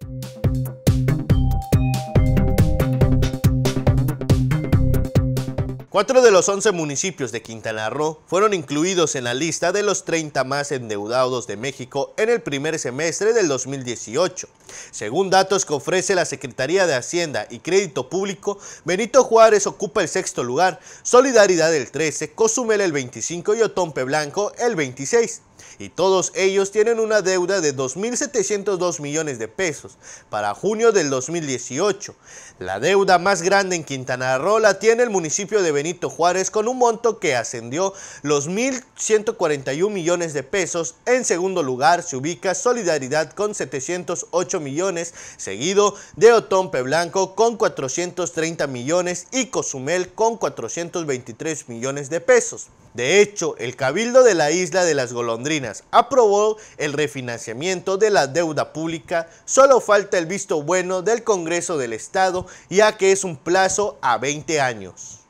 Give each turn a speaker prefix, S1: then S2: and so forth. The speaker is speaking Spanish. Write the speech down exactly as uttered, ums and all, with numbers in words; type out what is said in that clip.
S1: Cuatro de los once municipios de Quintana Roo fueron incluidos en la lista de los treinta más endeudados de México en el primer semestre del dos mil dieciocho. Según datos que ofrece la Secretaría de Hacienda y Crédito Público, Benito Juárez ocupa el sexto lugar, Solidaridad el trece, Cozumel el veinticinco y Otompe Blanco el veintiséis. Y todos ellos tienen una deuda de dos mil setecientos dos millones de pesos para junio del dos mil dieciocho. La deuda más grande en Quintana Roo la tiene el municipio de Benito Juárez con un monto que ascendió los mil ciento cuarenta y un millones de pesos. En segundo lugar se ubica Solidaridad con setecientos ocho millones, seguido de Otompe Blanco con cuatrocientos treinta millones y Cozumel con cuatrocientos veintitrés millones de pesos. De hecho, el Cabildo de la Isla de las Golondrinas aprobó el refinanciamiento de la deuda pública. Solo falta el visto bueno del Congreso del Estado, ya que es un plazo a veinte años.